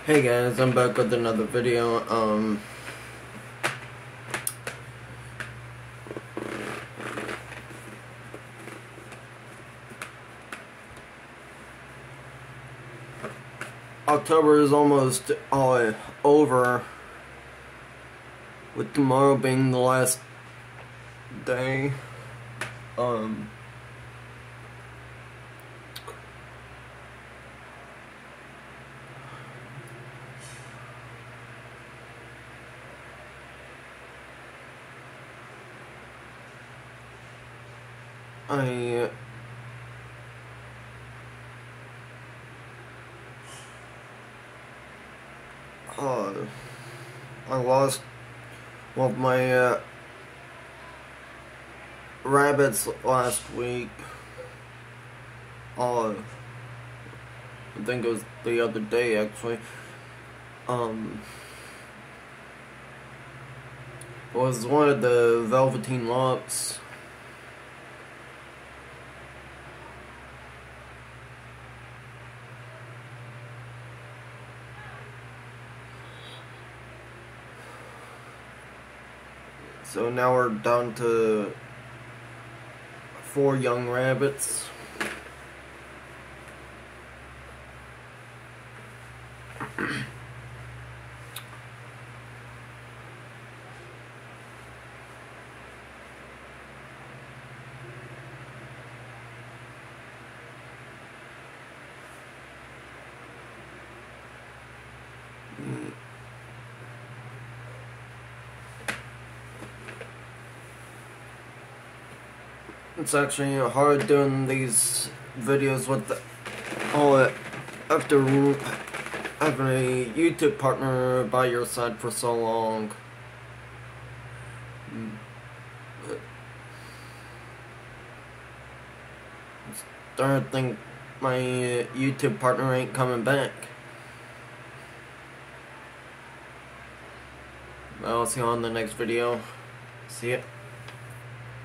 Hey guys, I'm back with another video. October is almost over, with tomorrow being the last day. I lost one of my rabbits last week. I think it was the other day actually. It was one of the Velveteen Locks. So now we're down to 4 young rabbits. It's actually hard doing these videos with after having a YouTube partner by your side for so long. I'm starting to think my YouTube partner ain't coming back. I'll see you on the next video. See ya.